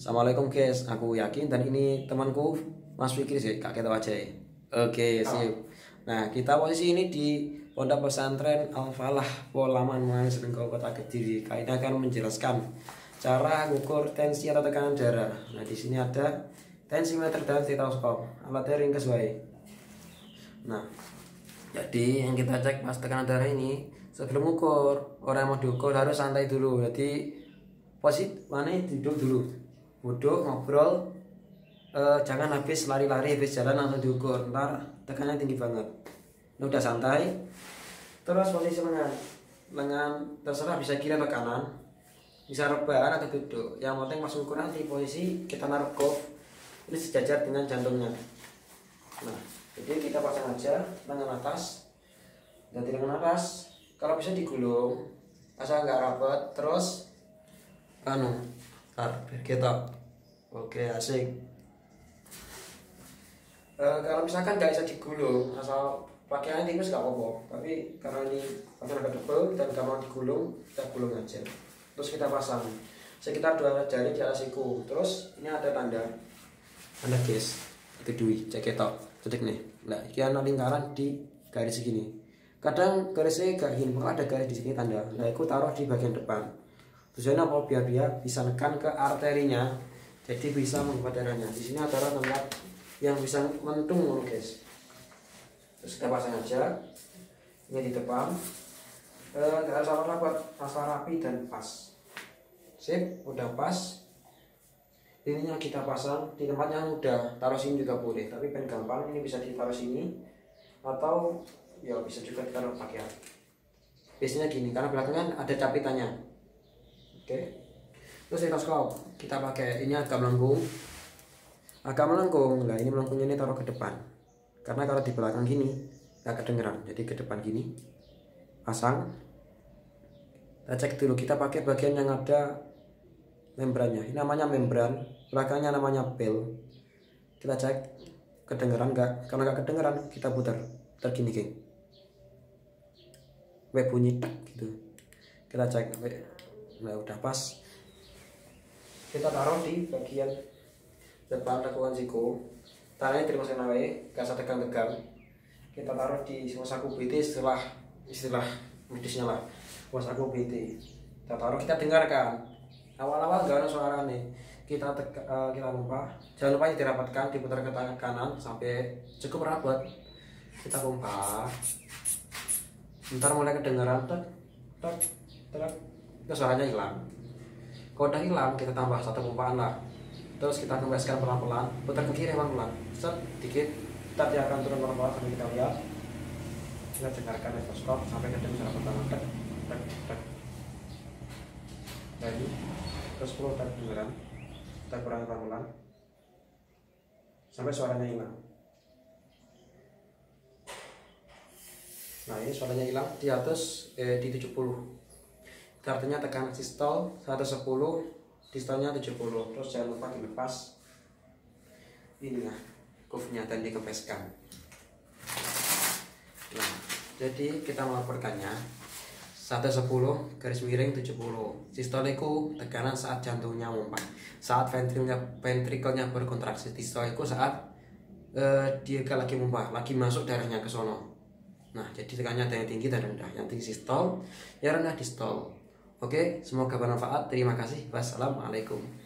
Assalamualaikum guys, aku yakin dan ini temanku Mas Fikri sih, kak kita aja. Oke, sip. Nah, kita posisi ini di Pondok Pesantren Al Falah, Polaman Manis Bengkok Kota Kediri. Kak ini akan menjelaskan cara mengukur tensi atau tekanan darah. Nah, di sini ada tensimeter dan stetoskop. Alatnya ringkas baik. Nah, jadi yang kita cek pas tekanan darah ini sebelum ukur, orang yang mau diukur harus santai dulu. Jadi posisi mana duduk dulu. Duduk ngobrol, jangan habis lari-lari habis jalan langsung diukur, ntar tekanannya tinggi banget. Ini udah santai. Terus posisi lengan terserah bisa kiri atau kanan, bisa rebahan atau duduk. Yang penting pas ukur nanti posisi kita naruh cuff ini sejajar dengan jantungnya. Nah, jadi kita pasang aja lengan atas dan di lengan atas kalau bisa digulung asal nggak rapat. Terus biar kita oke asik. Kalau misalkan nggak bisa digulung asal pakaiannya tipis nggak apa-apa, tapi karena ini pakaian agak tebal dan nggak mau digulung, kita gulung aja. Terus kita pasang sekitar 2 jari di atas siku. Terus ini ada tanda guys, itu dui cek ketok cedik nih. Nah, ini ada lingkaran di garis segini. Kadang garisnya gak gini, ada garis di sini tanda. Nah, aku taruh di bagian depan. Tujuannya apa? Biar dia bisa nekan ke arterinya, jadi bisa membuat darahnya. Di sini ada tempat yang bisa mentung guys. Terus kita pasang aja ini di depan. Gak salah rapat, asal rapi dan pas. Sip, udah pas. Ininya kita pasang di tempat yang udah taruh sini juga boleh, tapi pen gampang ini bisa ditaruh sini atau ya bisa juga ditaruh pakaian. Biasanya gini karena belakangnya ada capitannya. Oke. Terus stetoskop kita pakai ini agak melengkung. Nah, ini melengkungnya ini taruh ke depan. Karena kalau di belakang gini nggak kedengeran. Jadi ke depan gini. Pasang. Kita cek dulu, kita pakai bagian yang ada membrannya. Ini namanya membran, belakangnya namanya bel. Kita cek kedengeran nggak? Kalau nggak kedengeran kita putar gini geng. Bunyi tak gitu. Kita cek nah udah pas. Kita taruh di bagian depan lekukan siku. Tangannya terima nawe, gak usah tegang-tegang. Kita taruh di wasaku BT istilah medisnya lah. Wasaku BT. Kita taruh, kita dengarkan. Awal-awal gak ada suara nih. Kita pompa. Jangan lupa dirapatkan, diputar ke tangan kanan sampai cukup rapat. Kita pompa. Ntar mulai kedengaran tak. Terus suaranya hilang. Kalau udah hilang kita tambah 1 pompaan lah. Terus kita kembalikan pelan-pelan, putar ke kiri pelan-pelan, set dikit. Ntar dia akan turun pelan-pelan sampai kita lihat. Kita dengarkan stetoskop sampai kedengaran suara pertama tak. Lagi terus perlu kedengaran. Kita kurangi pelan-pelan sampai suaranya hilang. Nah, ini suaranya hilang di atas di 70. Artinya tekanan sistol 110, distolnya 70. Terus jangan lupa dilepas inilah cuffnya dan dikempeskan. Nah, jadi kita melaporkannya 110 garis miring 70. Sistol itu tekanan saat jantungnya memompa, saat ventrikelnya berkontraksi. Sistol itu saat dia lagi memompa, lagi masuk darahnya ke sono. Nah, jadi tekanannya ada yang tinggi dan rendah. Yang tinggi sistol, yang rendah distol. Oke, semoga bermanfaat. Terima kasih. Wassalamualaikum.